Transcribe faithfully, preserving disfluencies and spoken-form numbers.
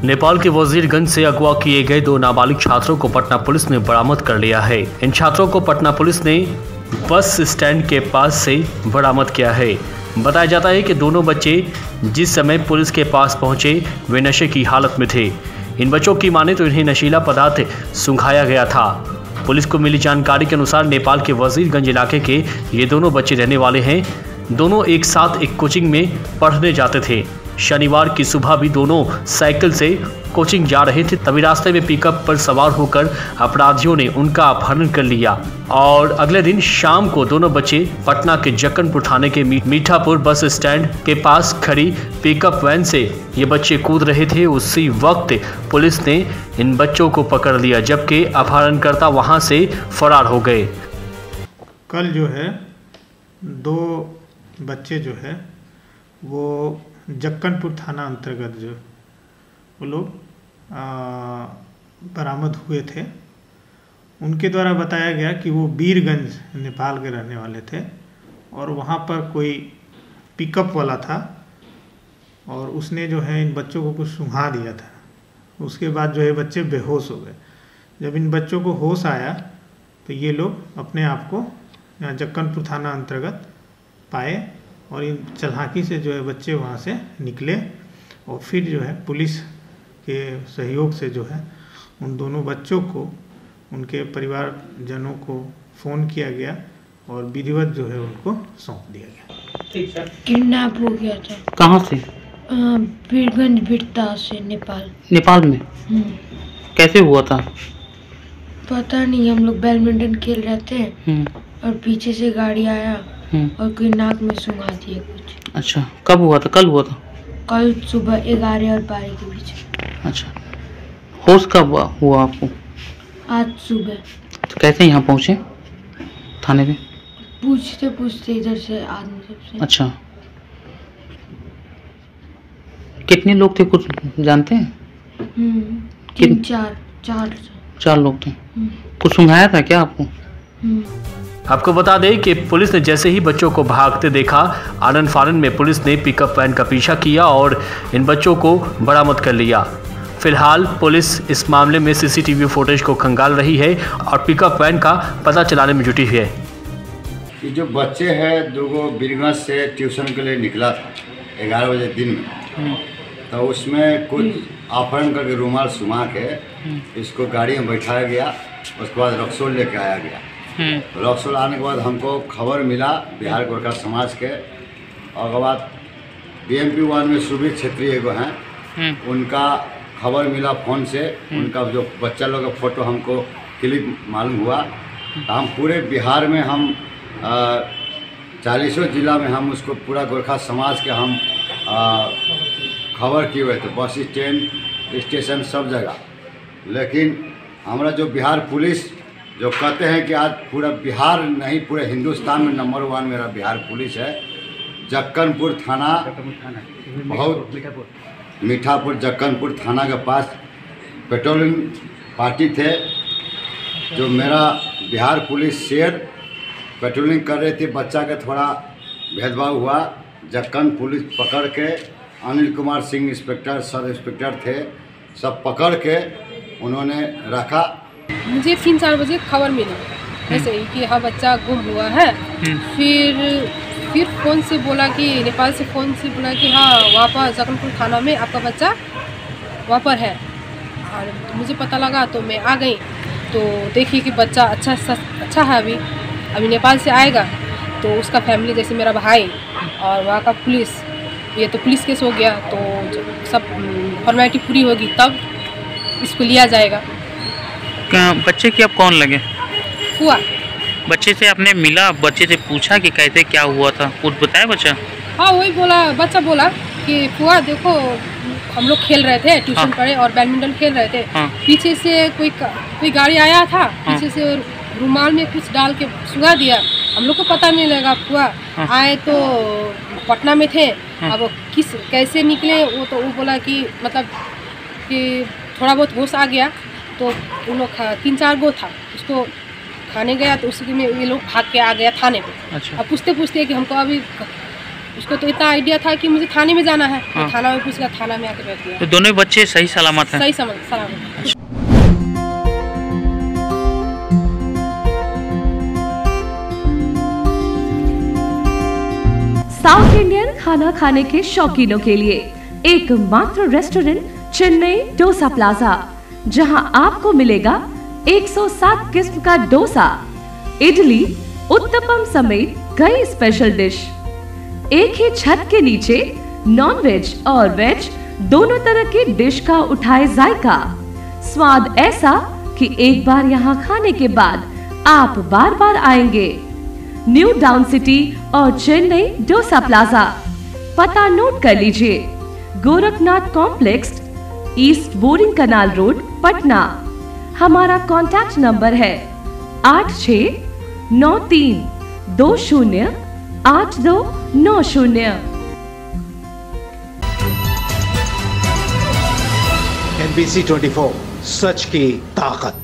नेपाल के वजीरगंज से अगवा किए गए दो नाबालिग छात्रों को पटना पुलिस ने बरामद कर लिया है। इन छात्रों को पटना पुलिस ने बस स्टैंड के पास से बरामद किया है। बताया जाता है कि दोनों बच्चे जिस समय पुलिस के पास पहुंचे वे नशे की हालत में थे। इन बच्चों की माने तो इन्हें नशीला पदार्थ सुंघाया गया था। पुलिस को मिली जानकारी के अनुसार नेपाल के वजीरगंज इलाके के ये दोनों बच्चे रहने वाले हैं। दोनों एक साथ एक कोचिंग में पढ़ने जाते थे। शनिवार की सुबह भी दोनों साइकिल से कोचिंग जा रहे थे, तभी रास्ते में पिकअप पर सवार होकर अपराधियों ने उनका अपहरण कर लिया और अगले दिन शाम को दोनों बच्चे पटना के जक्कनपुर थाने के मीठापुर बस स्टैंड के पास खड़ी पिकअप वैन से ये बच्चे कूद रहे थे। उसी वक्त पुलिस ने इन बच्चों को पकड़ लिया, जबकि अपहरणकर्ता वहां से फरार हो गए। कल जो है दो बच्चे जो है वो जक्कनपुर थाना अंतर्गत जो वो लोग बरामद हुए थे। उनके द्वारा बताया गया कि वो वीरगंज नेपाल के रहने वाले थे और वहाँ पर कोई पिकअप वाला था और उसने जो है इन बच्चों को कुछ सुंघा दिया था। उसके बाद जो है बच्चे बेहोश हो गए। जब इन बच्चों को होश आया तो ये लोग अपने आप को यहाँ जक्कनपुर थाना अंतर्गत पाए और इन चालाकी से जो है बच्चे वहाँ से निकले और फिर जो है पुलिस के सहयोग से जो है उन दोनों बच्चों को उनके परिवारजनों को फ़ोन किया गया और विधिवत जो है उनको सौंप दिया गया। किडनैप हो गया था। कहाँ से? वीरगंज बिरता से, नेपाल। नेपाल में? कैसे हुआ था? पता नहीं, हम लोग बैडमिंटन खेल रहे थे और पीछे से गाड़ी आया और कोई नाक में सुंघा दिया कुछ। अच्छा, कब हुआ था? कल हुआ था? कल सुबह ग्यारह और बारह के बीच। अच्छा, होश कब हुआ आपको? आज सुबह। तो कैसे यहाँ पहुँचे थाने में? पूछते पूछते इधर से आदमी सबसे। अच्छा, कितने लोग थे कुछ जानते हैं? हम्म, तीन चार चार चार लोग थे। कुछ सुंघाया था क्या आपको? आपको बता दें कि पुलिस ने जैसे ही बच्चों को भागते देखा, आनन फानन में पुलिस ने पिकअप वैन का पीछा किया और इन बच्चों को बरामद कर लिया। फिलहाल पुलिस इस मामले में सीसीटीवी फुटेज को खंगाल रही है और पिकअप वैन का पता चलाने में जुटी हुई है। ये जो बच्चे हैं दो बीरगंज से ट्यूशन के लिए निकला था ग्यारह बजे दिन में, तो उसमें कुछ अपहरण करके रुमाल सुमा के इसको गाड़ी में बैठाया गया। उसके बाद रक्सौल लेके आया गया। रक्सौल आने के बाद हमको खबर मिला बिहार गोरखा समाज के, और के बाद बी एम पी वन में सुबीर क्षेत्रीय एगो हैं, उनका खबर मिला फ़ोन से। उनका जो बच्चा लोग का फ़ोटो हमको क्लिप मालूम हुआ। तो हम पूरे बिहार में हम चालीसों ज़िला में हम उसको पूरा गोरखा समाज के हम आ, खबर किए हुए थे, बस स्टैंड स्टेशन सब जगह। लेकिन हमारा जो बिहार पुलिस जो कहते हैं कि आज पूरा बिहार नहीं पूरे हिंदुस्तान में नंबर वन मेरा बिहार पुलिस है। जक्कनपुर थाना, बहुत मीठापुर जक्कनपुर थाना के पास पेट्रोलिंग पार्टी थे, जो मेरा बिहार पुलिस शेर पेट्रोलिंग कर रहे थे। बच्चा के थोड़ा भेदभाव हुआ, जक्कन पुलिस पकड़ के Anil Kumar Singh inspector sub inspector थे, सब पकड़ के उन्होंने रखा। मुझे तीन चार बजे खबर मिली ऐसे ही कि हाँ बच्चा गुम हुआ है। फिर फिर फ़ोन से बोला कि नेपाल से फ़ोन से बोला कि हाँ वहाँ पर जक्कनपुर थाना में आपका बच्चा वहाँ पर है। और मुझे पता लगा तो मैं आ गई, तो देखी कि बच्चा अच्छा अच्छा है। अभी अभी नेपाल से आएगा तो उसका फैमिली जैसे मेरा भाई और वहाँ का पुलिस, ये तो पुलिस केस हो गया, तो सब फॉर्मेलिटी पूरी होगी तब इसको लिया जाएगा। क्या बच्चे की अब कौन लगे? हुआ बच्चे से आपने मिला, बच्चे से पूछा कि कैसे क्या हुआ था, कुछ बताया बच्चा? हाँ वही बोला, बच्चा बोला कि फुआ देखो हम लोग खेल रहे थे ट्यूशन हाँ। पढ़े और बैडमिंटन खेल रहे थे। हाँ। पीछे से कोई कोई गाड़ी आया था। हाँ। पीछे से रुमाल में कुछ डाल के सुगा दिया, हम लोग को पता नहीं लगा। फुआ हाँ। आए तो पटना में थे। हाँ। अब किस कैसे निकले वो तो वो बोला कि मतलब कि थोड़ा बहुत होश आ गया, तो उन लोग तीन चार गो था, उसको खाने गया तो उसी में ये लोग भाग के आ गया थाने पे। अच्छा। अब पूछते पूछते कि हमको अभी उसको तो इतना आइडिया था कि मुझे थाने में जाना है, तो थाना में पूछ लिया, थाना में आके बैठ गया। तो दोनों बच्चे सही सलामत हैं? सही सलामत। साउथ इंडियन खाना खाने के शौकीनों के लिए एकमात्र रेस्टोरेंट चेन्नई डोसा प्लाजा, जहां आपको मिलेगा एक सौ सात किस्म का डोसा, इडली, उत्तपम समेत कई स्पेशल डिश। एक ही छत के नीचे नॉन वेज और वेज दोनों तरह की डिश का उठाए जायका, स्वाद ऐसा कि एक बार यहाँ खाने के बाद आप बार बार आएंगे। न्यू टाउन सिटी और चेन्नई डोसा प्लाजा, पता नोट कर लीजिए, Gorakhnath complex, east boring canal road, Patna. हमारा कॉन्टैक्ट नंबर है आठ छः नौ तीन दो शून्य आठ दो नौ शून्य। N B C twenty four, सच की ताकत।